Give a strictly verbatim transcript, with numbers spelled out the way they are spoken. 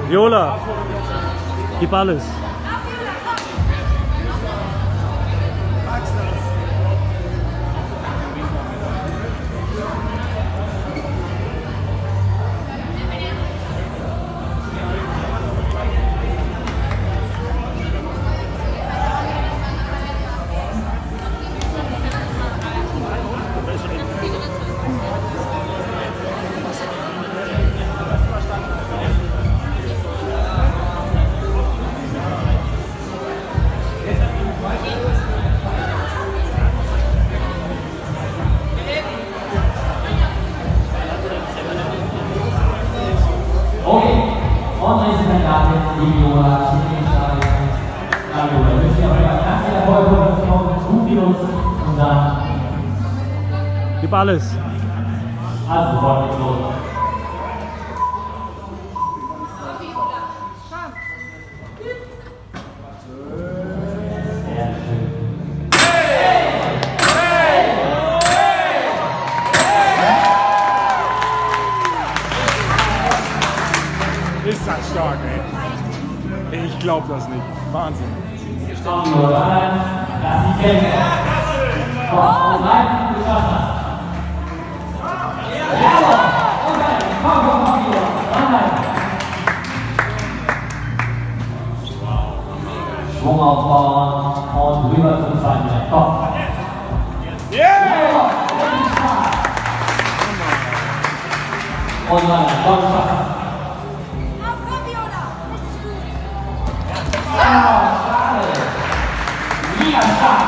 Viola, gib alles. Okay, und nächste Kandidatin, die Viola Schilling-Stadion. Hallo, ich wünsche dir auf jeden Fall ganz viel Erfolg für gut wie uns und dann. Gib alles. Also, sofort geht's los. Sehr schön. Ist das stark, ey. Ich glaub das nicht. Wahnsinn. Stopp, Viola, lass dich kämpfen. Komm, und rein, du schaffst das. Jawohl! Okay, komm, komm, komm, Viola, rein. Schwung aufbauen und rüber zum zweiten Rennen. Komm. Yeah! Und rein, komm, du schaffst das. Ah, schade. Mega stark.